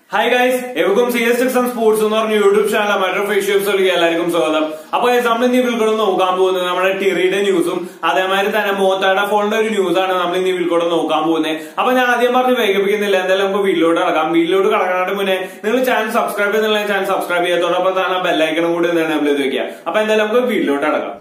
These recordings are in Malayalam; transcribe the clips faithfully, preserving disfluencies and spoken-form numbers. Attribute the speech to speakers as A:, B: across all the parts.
A: ഹായ് ഗൈസ്, എവർക്കും C S six and sports എന്ന് പറഞ്ഞ യൂട്യൂബ് ചാനൽ മറ്റൊരു ഫേഷ്യൽസിലേക്ക് എല്ലാവർക്കും സ്വാഗതം. അപ്പൊ നമ്മൾ ഇന്ന് വിൽക്കൂടെ നോക്കാൻ പോകുന്നത് നമ്മുടെ ടിറിയുടെ ന്യൂസും അതേമാതിരി തന്നെ മോത്താട ഫോണിന്റെ ഒരു ന്യൂസാണ് നമ്മൾ ഇന്ന് വിൽക്കൂടെ നോക്കാൻ പോകുന്നത്. അപ്പൊ ഞാൻ ആദ്യം പറഞ്ഞ് വൈകിപ്പിക്കുന്നില്ല, എന്തായാലും നമുക്ക് വീട്ടിലോട്ട് കടക്കാം. വീട്ടിലോട്ട് കടക്കാനായിട്ട് മുന്നേ നിങ്ങൾ ചാനൽ സബ്സ്ക്രൈബ് ചെയ്യുന്നില്ല, ചാനൽ സബ്സ്ക്രൈബ് ചെയ്യാത്തോടൊപ്പം തന്നെ ബെല്ലൈക്കണും കൂടി നമ്മൾ ഇത് വെക്കുക. അപ്പൊ എന്തായാലും നമുക്ക് വീട്ടിലോട്ട് കടക്കാം.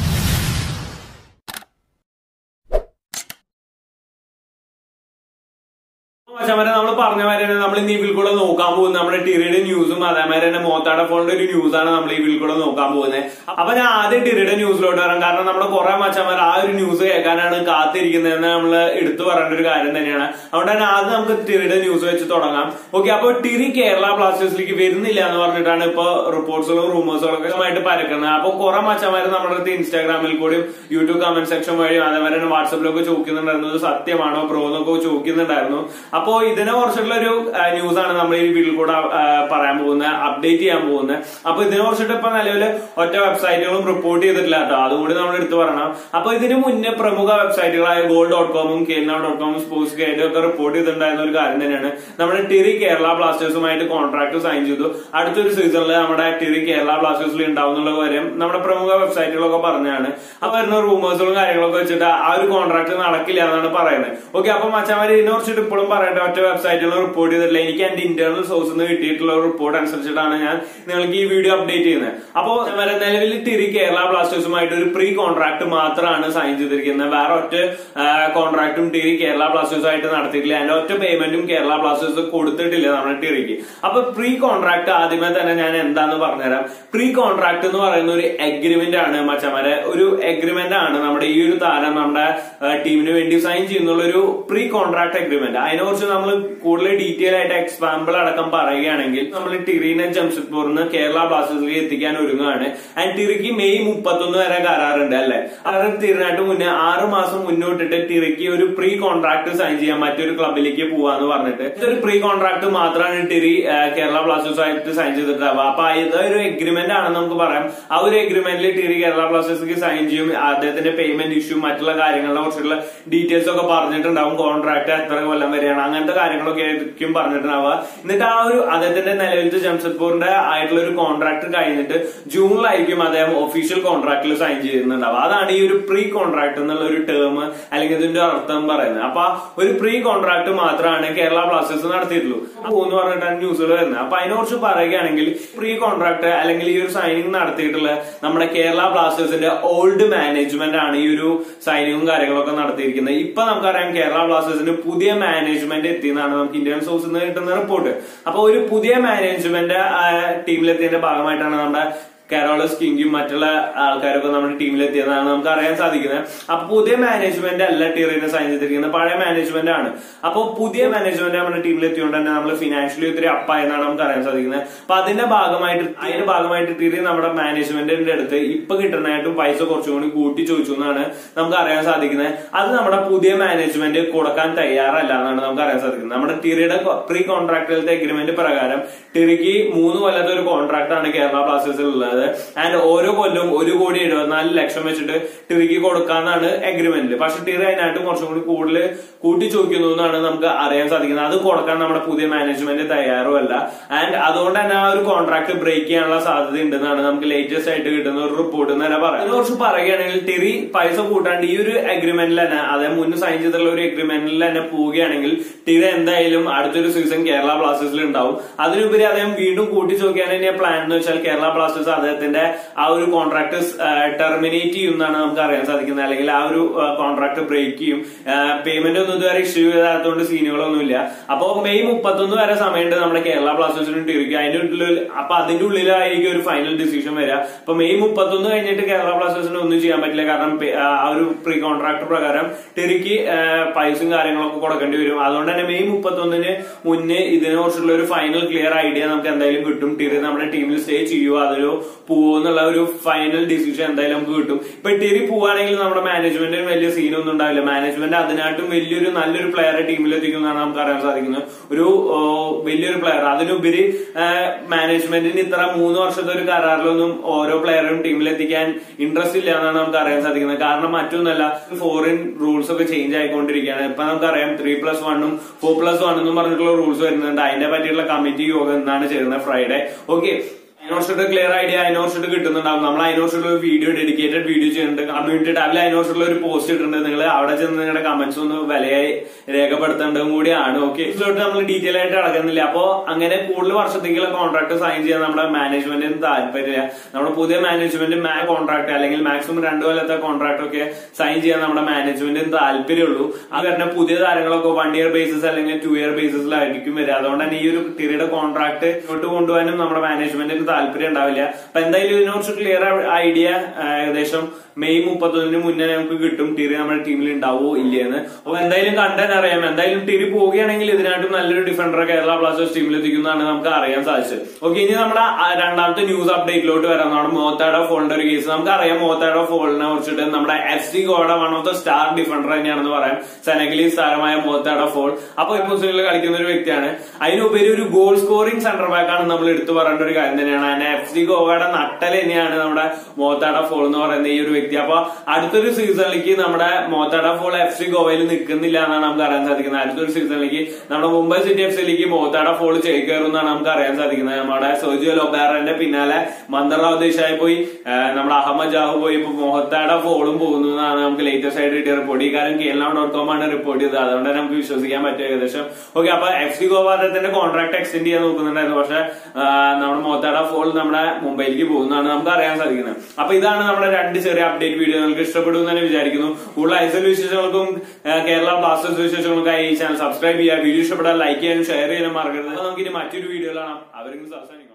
A: നമ്മൾ പറഞ്ഞ മാതിരി തന്നെ നമ്മൾ ഇന്ന് ഈ വിൽ കൂടെ നോക്കാൻ പോകുന്നത് നമ്മുടെ ടിറിയുടെ ന്യൂസും അതേമാതിരി തന്നെ മോത്താട ഫോണിന്റെ ഒരു ന്യൂസാണ് നമ്മൾ ഈ വിൽ കൂടെ നോക്കാൻ പോകുന്നത്. അപ്പൊ ഞാൻ ആദ്യം ടിറിയുടെ ന്യൂസിലോട്ട് വരാം, കാരണം നമ്മുടെ കുറെ മച്ചന്മാർ ആ ഒരു ന്യൂസ് കേൾക്കാനാണ് കാത്തിരിക്കുന്നതെന്ന് നമ്മൾ എടുത്തു പറയേണ്ട ഒരു കാര്യം തന്നെയാണ്. അതുകൊണ്ട് തന്നെ ആദ്യം നമുക്ക് ടിറിയുടെ ന്യൂസ് വെച്ച് തുടങ്ങാം. ഓക്കെ, അപ്പൊ ടിറി കേരള ബ്ലാസ്റ്റേഴ്സിലേക്ക് വരുന്നില്ല എന്ന് പറഞ്ഞിട്ടാണ് ഇപ്പൊ റിപ്പോർട്ട്സുകളും റൂമേഴ്സുകളും ഒക്കെ ആയിട്ട് പരക്കുന്നത്. അപ്പൊ കുറെ മച്ചന്മാർ നമ്മുടെ അടുത്ത് ഇൻസ്റ്റാഗ്രാമിൽ കൂടിയും യൂട്യൂബ് കമന്റ് സെക്ഷൻ വഴിയും അതേമാതിരി തന്നെ വാട്സപ്പിലൊക്കെ ചോദിക്കുന്നുണ്ടായിരുന്നു, സത്യമാണോ ബ്രോ എന്നൊക്കെ ചോദിക്കുന്നുണ്ടായിരുന്നു. അപ്പോ ഇതിനെ കുറിച്ചിട്ടുള്ള ഒരു ന്യൂസ് ആണ് നമ്മൾ ഈ വീഡിയോയിൽ കൂടെ പറയാൻ പോകുന്നത്, അപ്ഡേറ്റ് ചെയ്യാൻ പോകുന്നത്. അപ്പൊ ഇതിനെ കുറിച്ചിട്ട് ഇപ്പൊ നിലവിൽ ഒറ്റ വെബ്സൈറ്റുകളും റിപ്പോർട്ട് ചെയ്തിട്ടില്ല കേട്ടോ, അതുകൂടി നമ്മൾ എടുത്തു പറയണം. അപ്പൊ ഇതിന് മുന്നേ പ്രമുഖ വെബ്സൈറ്റുകളായ ഗോൾ ഡോട്ട് കോമും കേരള ഡോട്ട് കോമും സ്പോർട്സ് ഗൈഡും ഒക്കെ റിപ്പോർട്ട് ചെയ്തിട്ടുണ്ടായിരുന്ന ഒരു കാര്യം തന്നെയാണ്. നമ്മുടെ ടിറി കേരള ബ്ലാസ്റ്റേഴ്സുമായിട്ട് കോൺട്രാക്ട് സൈൻ ചെയ്തു. അടുത്തൊരു സീസണിൽ നമ്മുടെ ടിറി കേരള ബ്ലാസ്റ്റേഴ്സിൽ ഉണ്ടാവുന്നുള്ള കാര്യം നമ്മുടെ പ്രമുഖ വെബ്സൈറ്റുകളൊക്കെ പറഞ്ഞാണ്. അപ്പൊ വരുന്ന റൂമേഴ്സുകളും കാര്യങ്ങളൊക്കെ വെച്ചിട്ട് ആ ഒരു കോൺട്രാക്ട് നടക്കില്ല എന്നാണ് പറയുന്നത്. ഓക്കെ, അപ്പൊ മച്ചാമാര് ഇതിനെ കുറിച്ചിട്ട് ഇപ്പോഴും പറയേണ്ട ഒറ്റ വെബ്സൈറ്റുകൾ റിപ്പോർട്ട് ചെയ്തിട്ടില്ല. എനിക്ക് എന്റെ ഇന്റേണൽ സോഴ്സിൽ നിന്ന് കിട്ടിയിട്ടുള്ള റിപ്പോർട്ട് അനുസരിച്ചിട്ടാണ് ഞാൻ നിങ്ങൾക്ക് ഈ വീഡിയോ അപ്ഡേറ്റ് ചെയ്യുന്നത്. അപ്പോ നിലവിൽ ടിറി കേരള ബ്ലാസ്റ്റേഴ്സുമായിട്ട് ഒരു പ്രീ കോൺട്രാക്ട് മാത്രമാണ് സൈൻ ചെയ്തിരിക്കുന്നത്. വേറെ ഒറ്റ കോൺട്രാക്ടും ടിറി കേരള ബ്ലാസ്റ്റേഴ്സുമായിട്ട് നടത്തിയിട്ടില്ല. അതിന്റെ ഒറ്റ പേയ്മെന്റും കേരള ബ്ലാസ്റ്റേഴ്സ് കൊടുത്തിട്ടില്ല നമ്മുടെ ടിറിക്ക്. അപ്പൊ പ്രീ കോൺട്രാക്ട് ആദ്യമേ തന്നെ ഞാൻ എന്താന്ന് പറഞ്ഞുതരാം. പ്രീ കോൺട്രാക്ട് എന്ന് പറയുന്ന ഒരു എഗ്രിമെന്റ് ആണ് മച്ചമാരെ, ഒരു എഗ്രിമെന്റ് ആണ് നമ്മുടെ ഈ ഒരു താരം നമ്മുടെ ടീമിന് വേണ്ടി സൈൻ ചെയ്യുന്നുള്ള ഒരു പ്രീ കോൺട്രാക്ട് എഗ്രിമെന്റ്. അതിനെ കുറിച്ച് നമ്മൾ കൂടുതൽ ഡീറ്റെയിൽ ആയിട്ട് എക്സാമ്പിൾ അടക്കം പറയുകയാണെങ്കിൽ നമ്മൾ ടിറിനെ ജംഷഡ്പൂരിന് കേരള ബ്ലാസ്റ്റേഴ്സിലേക്ക് എത്തിക്കാൻ ഒരുങ്ങുകയാണ്. ആൻഡ് ടിറിക്ക് മെയ് മുപ്പത്തൊന്ന് വരെ കരാറുണ്ട് അല്ലെ. കരാർ തീർന്നായിട്ട് മുന്നേ ആറ് മാസം മുന്നോട്ടിട്ട് ടിറിക്ക് ഒരു പ്രീ കോൺട്രാക്ട് സൈൻ ചെയ്യാൻ മറ്റൊരു ക്ലബിലേക്ക് പോവാന്ന് പറഞ്ഞിട്ട് ഒരു പ്രീ കോൺട്രാക്ട് മാത്രമാണ് ടിറി കേരള ബ്ലാസ്റ്റേഴ്സുമായിട്ട് സൈൻ ചെയ്തിട്ടുണ്ടാവുക. അപ്പൊ ഇതൊരു എഗ്രിമെന്റ് ആണെന്ന് നമുക്ക് പറയാം. ആ ഒരു എഗ്രിമെന്റിൽ ടിറി കേരള ബ്ലാസ്റ്റേഴ്സിലേക്ക് സൈൻ ചെയ്യും. അദ്ദേഹത്തിന്റെ പേയ്മെന്റ് ഇഷ്യൂ മറ്റുള്ള കാര്യങ്ങളെ കുറിച്ചുള്ള ഡീറ്റെയിൽസ് ഒക്കെ പറഞ്ഞിട്ടുണ്ടാവും. കോൺട്രാക്ട് എത്ര കൊല്ലം വരെയാണ് അങ്ങനത്തെ കാര്യങ്ങളൊക്കെ ആയിരിക്കും പറഞ്ഞിട്ടുണ്ടാവുക. എന്നിട്ട് ആ ഒരു അദ്ദേഹത്തിന്റെ നിലവിലത്തെ ജംഷഡ്പൂരിന്റെ ആയിട്ടുള്ള ഒരു കോൺട്രാക്ട് കഴിഞ്ഞിട്ട് ജൂണിലായിരിക്കും അദ്ദേഹം ഒഫീഷ്യൽ കോൺട്രാക്റ്റിൽ സൈൻ ചെയ്യുന്നുണ്ടാവുക. അതാണ് ഈ ഒരു പ്രീ കോൺട്രാക്ട് എന്നുള്ള ഒരു ടേം അല്ലെങ്കിൽ ഇതിന്റെ അർത്ഥം പറയുന്നത്. അപ്പൊ ഒരു പ്രീ കോൺട്രാക്ട് മാത്രമാണ് കേരള ബ്ലാസ്റ്റേഴ്സ് നടത്തിയിട്ടുള്ളൂ എന്ന് പറഞ്ഞിട്ടാണ് ന്യൂസുകൾ വരുന്നത്. അപ്പൊ അതിനെ കുറിച്ച് പറയുകയാണെങ്കിൽ പ്രീ കോൺട്രാക്ട് അല്ലെങ്കിൽ ഈ ഒരു സൈനിങ് നടത്തിയിട്ടുള്ള നമ്മുടെ കേരള ബ്ലാസ്റ്റേഴ്സിന്റെ ഓൾഡ് മാനേജ്മെന്റ് ആണ് ഈ ഒരു സൈനിങ്ങും കാര്യങ്ങളൊക്കെ നടത്തിയിരിക്കുന്നത്. ഇപ്പൊ നമുക്കറിയാം കേരള ബ്ലാസ്റ്റേഴ്സിന്റെ പുതിയ മാനേജ്മെന്റ് എത്തിയെന്നാണ് നമുക്ക് ഇന്ത്യൻ സോഴ്സിൽ നിന്ന് കിട്ടുന്ന റിപ്പോർട്ട്. അപ്പൊ ഒരു പുതിയ മാനേജ്മെന്റ് ടീമിലെത്തിയതിന്റെ ഭാഗമായിട്ടാണ് നമ്മുടെ കാരോളസ് കിങ്കും മറ്റുള്ള ആൾക്കാരൊക്കെ നമ്മുടെ ടീമിലെത്തിയതാണ് നമുക്ക് അറിയാൻ സാധിക്കുന്നത്. അപ്പൊ പുതിയ മാനേജ്മെന്റ് അല്ല ടിറിനെ സൈൻ ചെയ്തിരിക്കുന്നത്, പഴയ മാനേജ്മെന്റ് ആണ്. അപ്പൊ പുതിയ മാനേജ്മെന്റ് നമ്മുടെ ടീമിലെത്തിയോണ്ട് തന്നെ നമ്മൾ ഫിനാൻഷ്യലി ഒത്തിരി അപ്പായെന്നാണ് നമുക്ക് അറിയാൻ സാധിക്കുന്നത്. അപ്പൊ അതിന്റെ ഭാഗമായിട്ട് അതിന്റെ ഭാഗമായിട്ട് ടിറി നമ്മുടെ മാനേജ്മെന്റിന്റെ അടുത്ത് ഇപ്പൊ കിട്ടുന്നതായിട്ടും പൈസ കുറച്ചും കൂടി കൂട്ടി ചോദിച്ചു എന്നാണ് നമുക്ക് അറിയാൻ സാധിക്കുന്നത്. അത് നമ്മുടെ പുതിയ മാനേജ്മെന്റ് കൊടുക്കാൻ തയ്യാറല്ല എന്നാണ് നമുക്ക് അറിയാൻ സാധിക്കുന്നത്. നമ്മുടെ ടിറിയുടെ പ്രീ കോൺട്രാക്ടിലത്തെ എഗ്രിമെന്റ് പ്രകാരം ടിറിക്ക് മൂന്ന് കൊല്ലത്തെ ഒരു കോൺട്രാക്ട് ആണ് കേരള ബ്ലാസ്റ്റേഴ്സിൽ ഉള്ളത്. ആൻഡ് ഓരോ കൊല്ലവും ഒരു കോടി എഴുപത്തിനാല് ലക്ഷം വെച്ചിട്ട് ടിറിക്ക് കൊടുക്കാന്നാണ് എഗ്രിമെന്റ്. പക്ഷെ ടിറി അതിനായിട്ട് കുറച്ചും കൂടി കൂടുതൽ കൂട്ടി ചോദിക്കുന്നു എന്നാണ് നമുക്ക് അറിയാൻ സാധിക്കുന്നത്. അത് കൊടുക്കാൻ നമ്മുടെ പുതിയ മാനേജ്മെന്റ് തയ്യാറുമല്ല. ആൻഡ് അതുകൊണ്ട് തന്നെ ആ ഒരു കോൺട്രാക്ട് ബ്രേക്ക് ചെയ്യാനുള്ള സാധ്യത ഉണ്ടെന്നാണ് നമുക്ക് ലേറ്റസ്റ്റ് ആയിട്ട് കിട്ടുന്ന ഒരു റിപ്പോർട്ട് തന്നെ പറയാം. അതിനെ കുറിച്ച് പറയുകയാണെങ്കിൽ ടിറി പൈസ കൂട്ടാണ്ട് ഈ ഒരു അഗ്രിമെന്റിൽ തന്നെ അതായത് മുന്നേ സൈൻ ചെയ്തിട്ടുള്ള ഒരു അഗ്രിമെന്റിൽ തന്നെ പോവുകയാണെങ്കിൽ ടിറി എന്തായാലും അടുത്തൊരു സീസൺ കേരള ബ്ലാസ്റ്റേഴ്സിൽ ഉണ്ടാവും. അതിനുപരി അദ്ദേഹം വീണ്ടും കൂട്ടി ചോദിക്കാൻ തന്നെയാണ് പ്ലാൻ എന്ന് വെച്ചാൽ കേരള ബ്ലാസ്റ്റേഴ്സ് അദ്ദേഹത്തിന്റെ ആ ഒരു കോൺട്രാക്ട് ടെർമിനേറ്റ് ചെയ്യുമെന്നാണ് നമുക്ക് അറിയാൻ സാധിക്കുന്നത്. അല്ലെങ്കിൽ ആ ഒരു കോൺട്രാക്ട് ബ്രേക്ക് ചെയ്യും. പേയ്മെന്റ് ഒന്നും ഇതുവരെ ഇഷ്യൂ ചെയ്താത്തതുകൊണ്ട് സീനുകളൊന്നുമില്ല. അപ്പൊ മെയ് മുപ്പത്തൊന്ന് വരെ സമയമുണ്ട് നമ്മുടെ കേരള ബ്ലാസ്റ്റേഴ്സിന് ടിറിക്ക്. അതിന്റെ ഉള്ളിൽ അപ്പൊ അതിന്റെ ഉള്ളിലായിരിക്കും ഒരു ഫൈനൽ ഡിസിഷൻ വരിക. അപ്പൊ മെയ് മുപ്പത്തൊന്ന് കഴിഞ്ഞിട്ട് കേരള ബ്ലാസ്റ്റേഴ്സിന് ഒന്നും ചെയ്യാൻ പറ്റില്ല, കാരണം ആ ഒരു പ്രീ കോൺട്രാക്ട് പ്രകാരം ടിറിക്ക് പൈസയും കാര്യങ്ങളൊക്കെ കൊടുക്കേണ്ടി വരും. അതുകൊണ്ട് തന്നെ മെയ് മുപ്പത്തൊന്നിന് മുന്നേ ഇതിനെ കുറിച്ചുള്ള ഒരു ഫൈനൽ ക്ലിയർ ഐഡിയ നമുക്ക് എന്തായാലും കിട്ടും. ടിറി നമ്മുടെ ടീമിൽ സ്റ്റേ ചെയ്യുക, അതൊരു പോവോ എന്നുള്ള ഒരു ഫൈനൽ ഡിസിഷൻ എന്തായാലും നമുക്ക് കിട്ടും. ഇപ്പൊ ടിറി പോവാണെങ്കിൽ നമ്മുടെ മാനേജ്മെന്റിന് വലിയ സീനൊന്നും ഉണ്ടാവില്ല. മാനേജ്മെന്റ് അതിനായിട്ടും വലിയൊരു നല്ലൊരു പ്ലെയറെ ടീമിലെത്തിക്കുന്നതാണ് നമുക്ക് അറിയാൻ സാധിക്കുന്നത്. ഒരു വലിയൊരു പ്ലെയർ, അതിനുപരി മാനേജ്മെന്റിന് ഇത്ര മൂന്ന് വർഷത്തെ ഒരു കരാറിലൊന്നും ഓരോ പ്ലെയറും ടീമിലെത്തിക്കാൻ ഇൻട്രസ്റ്റ് ഇല്ല എന്നാണ് നമുക്ക് അറിയാൻ സാധിക്കുന്നത്. കാരണം മറ്റൊന്നല്ല, ഫോറിൻ റൂൾസ് ഒക്കെ ചേഞ്ച് ആയിക്കൊണ്ടിരിക്കുകയാണ്. ഇപ്പൊ നമുക്കറിയാം ത്രീ പ്ലസ് വണ്ണും ഫോർ പ്ലസ് വൺ എന്നും പറഞ്ഞിട്ടുള്ള റൂൾസ് വരുന്നുണ്ട്. അതിന്റെ പറ്റിയുള്ള കമ്മിറ്റി യോഗം എന്നാണ് ചേരുന്നത് ഫ്രൈഡേ. ഓക്കെ, അതിനോട് ക്ലിയർ ഐഡിയ അതിനോട് കിട്ടുന്നുണ്ടാവും. നമ്മൾ അതിനോട് ഒരു വീഡിയോ ഡെഡിക്കേറ്റഡ് വീഡിയോ ചെയ്യുന്നുണ്ട്. കമ്മ്യൂണിറ്റി ടാബിൽ അതിനോടുള്ള ഒരു പോസ്റ്റ് ഇട്ടിട്ടുണ്ട്. നിങ്ങൾ അവിടെ ചെന്ന് നിങ്ങളുടെ കമന്റ്സ് ഒന്ന് വിലയായി രേഖപ്പെടുത്തേണ്ടതും കൂടിയാണ്. ഓക്കെ, ഇതിലോട്ട് നമ്മൾ ഡീറ്റെയിൽ ആയിട്ട് അടക്കുന്നില്ല. അപ്പോ അങ്ങനെ കൂടുതൽ വർഷത്തേക്കുള്ള കോൺട്രാക്ട് സൈൻ ചെയ്യാൻ നമ്മുടെ മാനേജ്മെന്റിന് താല്പര്യമില്ല. നമ്മുടെ പുതിയ മാനേജ്മെന്റ് മാ കോൺട്രാക്ട് അല്ലെങ്കിൽ മാക്സിമം രണ്ടു കൊല്ലത്തെ കോൺട്രാക്ട് ഒക്കെ സൈൻ ചെയ്യാൻ നമ്മുടെ മാനേജ്മെന്റിന് താല്പര്യമുള്ളൂ. അത് കാരണം പുതിയ താരങ്ങളൊക്കെ വൺ ഇയർ ബേസിസ് അല്ലെങ്കിൽ ടു ഇയർ ബേസിസിലായിരിക്കും വരിക. അതുകൊണ്ട് തന്നെ ഈ ഒരു ടിറിയുടെ കോൺട്രാക്ട് മുന്നോട്ട് കൊണ്ടുപോകാനും നമ്മുടെ മാനേജ്മെന്റിന് താല്പര്യം ഉണ്ടാവില്ല. അപ്പൊ എന്തായാലും ഇതിനോട് ക്ലിയർ ഐഡിയ ഏകദേശം മെയ് മുപ്പത്തൊന്നിന് മുന്നേ നമുക്ക് കിട്ടും ടിറി നമ്മുടെ ടീമിൽ ഉണ്ടാവോ ഇല്ലയെന്ന്. അപ്പൊ എന്തായാലും കണ്ടാൽ അറിയാം. എന്തായാലും ടിറി പോവുകയാണെങ്കിൽ ഇതിനായിട്ടും നല്ലൊരു ഡിഫൻഡർ കേരള ബ്ലാസ്റ്റേഴ്സ് ടീമിൽ എത്തിക്കുന്നതാണ് നമുക്ക് അറിയാൻ സാധിച്ചത്. ഓക്കെ, ഇനി നമ്മുടെ രണ്ടാമത്തെ ന്യൂസ് അപ്ഡേറ്റിലോട്ട് വരാം. നമ്മുടെ മോത്താഡോ ഫോളിന്റെ ഒരു കേസ് നമുക്കറിയാം. മോത്താഡോ ഫോളിനെ കുറിച്ചിട്ട് നമ്മുടെ എഫ് സി ഗോയുടെ one of the star defender തന്നെയാണെന്ന് പറയാം, സെനഗലീസ് താരമായ മോത്താഡോ ഫോൾ. അപ്പൊ ഈ പൊസിഷനിൽ കളിക്കുന്ന ഒരു വ്യക്തിയാണ്. അതിനുപരി ഒരു ഗോൾ സ്കോറിംഗ് സെന്റർ ബാക്ക് ആണ് നമ്മൾ എടുത്തു പറയേണ്ട ഒരു കാര്യം തന്നെയാണ്. അതിന്റെ എഫ് സി ഗോവയുടെ നട്ടൽ തന്നെയാണ് നമ്മുടെ മോത്താഡോ ഫോൾ എന്ന് പറയുന്ന ഈ ഒരു വ്യക്തി. അപ്പൊ അടുത്തൊരു സീസണിലേക്ക് നമ്മുടെ മോത്താഡോ ഫോൾ എഫ് സി ഗോവയിൽ നിൽക്കുന്നില്ല എന്നാണ് നമുക്ക് അറിയാൻ സാധിക്കുന്നത്. അടുത്തൊരു സീസണിലേക്ക് നമ്മുടെ മുംബൈ സിറ്റി എഫ് സിയിലേക്ക് മോത്താഡോ ഫോൾ ചേക്കേറുമെന്നാണ് നമുക്ക് അറിയാൻ സാധിക്കുന്നത്. നമ്മുടെ സെർജിയോ ലൊബേറന്റെ പിന്നാലെ മന്ദർറാവ് ദേശായി പോയി, നമ്മുടെ അഹമ്മദ് ജാഹു പോയി, ഇപ്പൊ മോത്താഡോ ഫോളും പോകുന്നു എന്നാണ് നമുക്ക് ലേറ്റസ്റ്റ് ആയിട്ട് കിട്ടിയ റിപ്പോർട്ട്. ഈ കാര്യം കേരള ഡോട്ട് കോം ആണ് റിപ്പോർട്ട് ചെയ്തത്. അതുകൊണ്ട് തന്നെ നമുക്ക് വിശ്വസിക്കാൻ പറ്റും ഏകദേശം. ഓക്കെ, അപ്പൊ എഫ് സി ഗോവ അദ്ദേഹത്തിന്റെ കോൺട്രാക്ട് എക്സ്റ്റെൻഡ് ചെയ്യാൻ നോക്കുന്നുണ്ടായിരുന്നു. പക്ഷെ നമ്മുടെ മോത്താഡോ ഫോൾ നമ്മുടെ മുംബൈയിലേക്ക് പോകുന്നതാണ് നമുക്ക് അറിയാൻ സാധിക്കുന്നത്. അപ്പൊ ഇതാണ് നമ്മുടെ രണ്ട് ചെറിയ അപ്ഡേറ്റ് വീഡിയോ. നിങ്ങൾക്ക് ഇഷ്ടപ്പെടും തന്നെ വിചാരിക്കുന്നു. കൂടുതൽ ഐ എസ് എൽ വിശേഷങ്ങൾക്കും കേരള ബ്ലാസ്റ്റേഴ്സ് വിശേഷങ്ങൾക്കായി ഈ ചാനൽ സബ്സ്ക്രൈബ് ചെയ്യുക. വീഡിയോ ഇഷ്ടപ്പെട്ടാൽ ലൈക്ക് ചെയ്യാനും ഷെയർ ചെയ്യാനും മറക്കരുത്. നമുക്ക് ഇനി മറ്റൊരു വീഡിയോ കാണാം. അവർക്ക് അവസാനിക്കും.